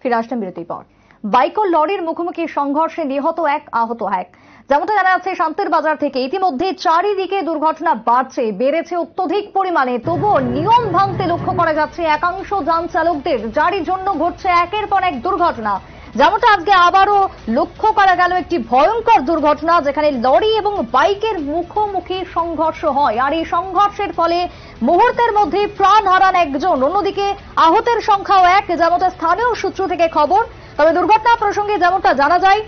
ফিরে আসলাম বিরতির পর। বাইক ও লরির মুখোমুখি সংঘর্ষে নিহত এক, আহত এক। যেমনটা জানা যাচ্ছে শান্তির বাজার থেকে, ইতিমধ্যে চারিদিকে দুর্ঘটনা বেড়েছে অত্যধিক পরিমাণে। তবুও নিয়ম ভাঙতে লক্ষ্য করা যাচ্ছে একাংশ যান চালকদের, যারই জন্য ঘটছে একের পর এক দুর্ঘটনা। যেমনটা আজকে আবারও লক্ষ্য করা গেল একটি ভয়ঙ্কর দুর্ঘটনা, যেখানে লরি এবং বাইকের মুখোমুখি সংঘর্ষ হয়। আর এই সংঘর্ষের ফলে মুহূর্তের মধ্যে প্রাণ হারান একজন, অন্যদিকে আহতের সংখ্যাও এক, যেমনটা স্থানীয় সূত্র থেকে খবর। তবে দুর্ঘটনা প্রসঙ্গে যেমনটা জানা যায়,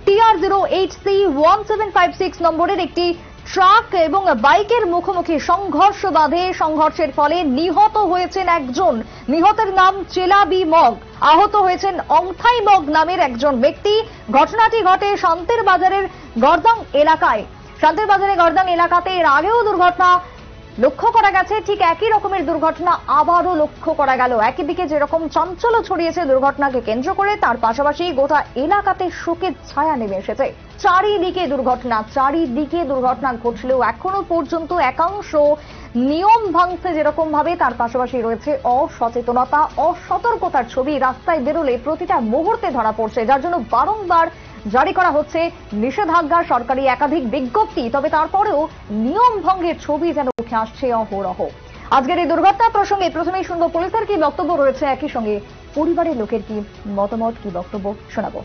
TR0HC1756 নম্বরের একটি ট্রাক এবং বাইকের মুখোমুখি সংঘর্ষ বাধে। সংঘর্ষের ফলে নিহত হয়েছেন একজন, নিহতের নাম চেলাবি মগ, আহত হয়েছেন অংথাই মগ নামের একজন ব্যক্তি। ঘটনাটি ঘটে শান্তির বাজারের গর্দাং এলাকায়। শান্তির বাজারে গর্দাং এলাকাতে এর আগেও দুর্ঘটনা লক্ষ্য করা গেছে, ঠিক একই রকমের দুর্ঘটনা আবারও লক্ষ্য করা গেল। একই দিকে যেরকম চাঞ্চল্য ছড়িয়েছে দুর্ঘটনাকে কেন্দ্র করে, তার পাশাপাশি গোটা এলাকাতে শোকের ছায়া নেমে এসেছে। চারিদিকে দুর্ঘটনা ঘটলেও এখনো পর্যন্ত একাংশ নিয়ম ভাঙছে যেরকম ভাবে, তার পাশাপাশি রয়েছে অসচেতনতা, অসতর্কতার ছবি রাস্তায় বেরোলে প্রতিটা মুহূর্তে ধরা পড়ছে, যার জন্য বারংবার জারি করা হচ্ছে নিষেধাজ্ঞা, সরকারি একাধিক বিজ্ঞপ্তি। তবে তারপরেও নিয়ম ভঙ্গের ছবি যেন উঠে আসছে অহরহ। আজকের এই দুর্ঘটনা প্রসঙ্গে প্রথমেই শুনবো পুলিশের কি বক্তব্য রয়েছে, একই সঙ্গে পরিবারের লোকের কি মতামত, কি বক্তব্য শোনাবো।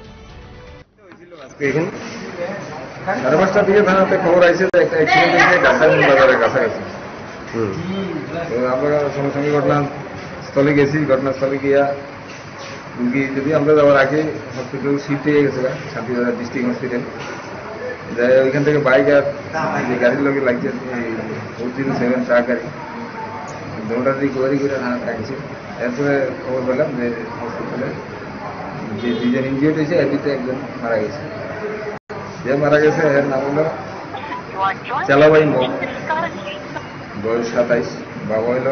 সাড়ে 5টার দিকে থানাতে খবর আছে যে একটা অ্যাক্সিডেন্ট হয়েছে গাছাইমুন বাজারের কাছাকাছি। আমরা সঙ্গে সঙ্গে ঘটনাস্থলে গেছি। ঘটনাস্থলে গিয়া রুগী যদি আমরা যাওয়ার আগে হসপিটাল শিফট হয়ে গেছে শান্তিবাজার ডিস্ট্রিক্ট হসপিটাল। যাই ওইখান থেকে বাইক আর যে গাড়ির লোকে লাগছে 407 ট্রাক গাড়ি, দৌড়াদি গোয়ারি করে রাখছে। এরপরে খবর পেলাম যে হসপিটালে যে দুজন ইনজিওর্ড হয়েছে, এর ভিতরে একজন মারা গেছে। যে মারা গেছে এর নাম হলো চালাবাই মগ, বয়স 27, বাবা হইল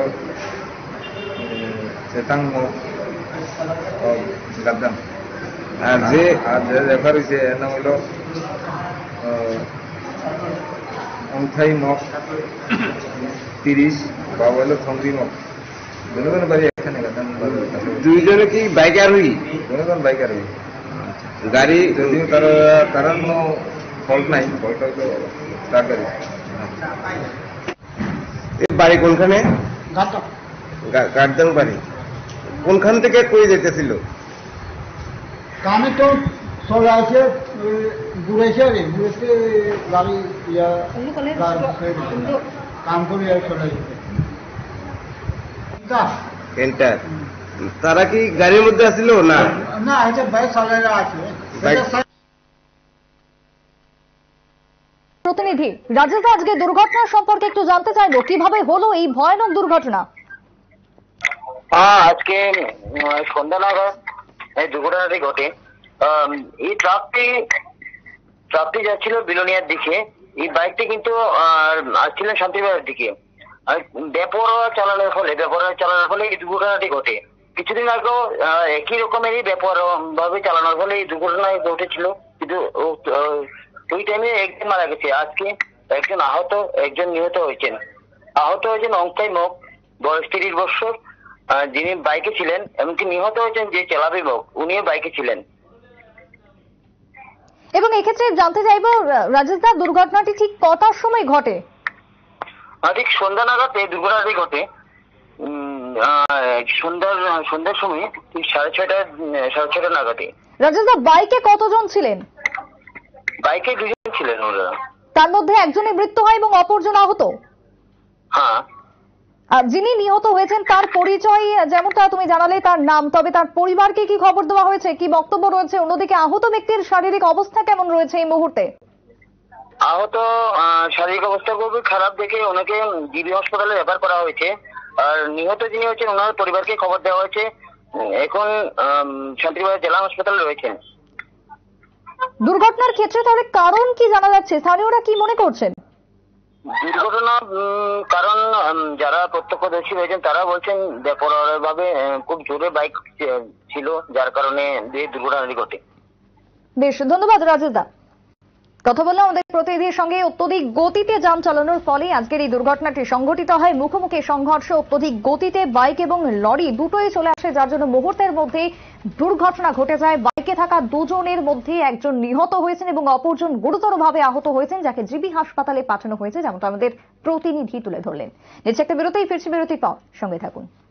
চেতাং মগ গাদ্দাম। আর যে রেফার হয়েছে এর নাম হইল অংথাই মগ 30, বাবা হইল থংরি মগ। দুজন বাড়ি এখানে গাদ্দাম। দুইজনে কি বাইক আরোহী? দুজন বাইক আরোহী। গাড়ি যদিও তারা কোনো ফল্ট নাই, ফল্ট হয়তো তার গাড়ি। বাড়ি কোনখানে? গার্দাং বাড়ি। কোনখান থেকে কই যেতেছিল? কামে তো চলে আসে, ঘুরেছে গাড়ি কাম করে চলে এন্টার। তারা কি গাড়ির মধ্যে আসছিল? না না, এটা বাইক চালায় আছে। প্রতিনিধি রাজেশ, আজকে দুর্ঘটনা সম্পর্কে একটু জানতে চাইবো, কিভাবে হলো এই ভয়ানক দুর্ঘটনা? আজকে সন্ধ্যা নাগাদ এই দুর্ঘটনাটি ঘটে। এই ট্রাকটি যাচ্ছিল বিলোনিয়ার দিকে, এই বাইকটি কিন্তু আসছিলেন শান্তিবাজারের দিকে। বেপরোয়া চালানোর ফলে এই দুর্ঘটনাটি ঘটে। কিছুদিন আগেও একই রকমেরই বেপরোয়া ভাবে চালানোর ফলে এই দুর্ঘটনা ঘটেছিল, কিন্তু ওই টাইমে একজন মারা গেছে। আজকে একজন আহত, একজন নিহত হয়েছেন। আহত হয়েছেন অংথাই মগ, বয়স 30 বছর, যিনি বাইকে ছিলেন। এমনকি নিহত হয়েছেন যে চেলাবি মগ, উনিও বাইকে ছিলেন। এবং এক্ষেত্রে জানতে চাইবো রাজেশ দা, দুর্ঘটনাটি ঠিক কটার সময় ঘটে? ঠিক সন্ধ্যা নাগাদ এই দুর্ঘটনাটি ঘটে। সন্ধ্যার সময় ঠিক 6:30 নাগাদে। রাজেশ দা, বাইকে কতজন ছিলেন? বাইকে 2 জন ছিলেন ওরা। তার মধ্যে একজনের মৃত্যু হয় এবং অপরজন আহত। হ্যাঁ। আর যিনি নিহত হয়েছেন তার পরিচয় যেমনটা তুমি জানালে, তার নাম, তবে তার পরিবারকে কি খবর দেওয়া হয়েছে, কি বক্তব্য রয়েছে? অন্যদিকে আহত ব্যক্তির শারীরিক অবস্থা কেমন রয়েছে এই মুহূর্তে? আহত শারীরিক অবস্থা খুবই খারাপ দেখে ওনাকে জিবি হাসপাতালে রেফার করা হয়েছে। আর নিহত যিনি হচ্ছেন ওনার পরিবারকে খবর দেওয়া হয়েছে, এখন শান্তিবাজার জেলা হাসপাতালে রয়েছেন। দুর্ঘটনার ক্ষেত্রে তাহলে কারণ কি জানা যাচ্ছে? স্থানীয়রা কি মনে করছেন? দুর্ঘটনা কারণ যারা প্রত্যক্ষদর্শী রয়েছেন তারা বলছেন বেপরোয়াভাবে খুব জোরে বাইক ছিল, যার কারণে দুর্ঘটনাটি ঘটে। বেশ, ধন্যবাদ রাজেশ দা। কথা বললাম আমাদের প্রতিনিধির সঙ্গে। অত্যধিক গতিতে যান চালানোর ফলে আজকের এই দুর্ঘটনাটি সংঘটিত হয়। মুখোমুখি সংঘর্ষ, অত্যধিক গতিতে বাইক এবং লরি দুটোই চলে আসে, যার জন্য মুহূর্তের মধ্যে দুর্ঘটনা ঘটে যায়। বাইকে থাকা দুজনের মধ্যে একজন নিহত হয়েছেন এবং অপরজন গুরুতরভাবে আহত হয়েছেন, যাকে জিবি হাসপাতালে পাঠানো হয়েছে, যেমনটা আমাদের প্রতিনিধি তুলে ধরলেন। নিচ্ছে একটা বিরতি, ফিরছি বিরতির পর, সঙ্গে থাকুন।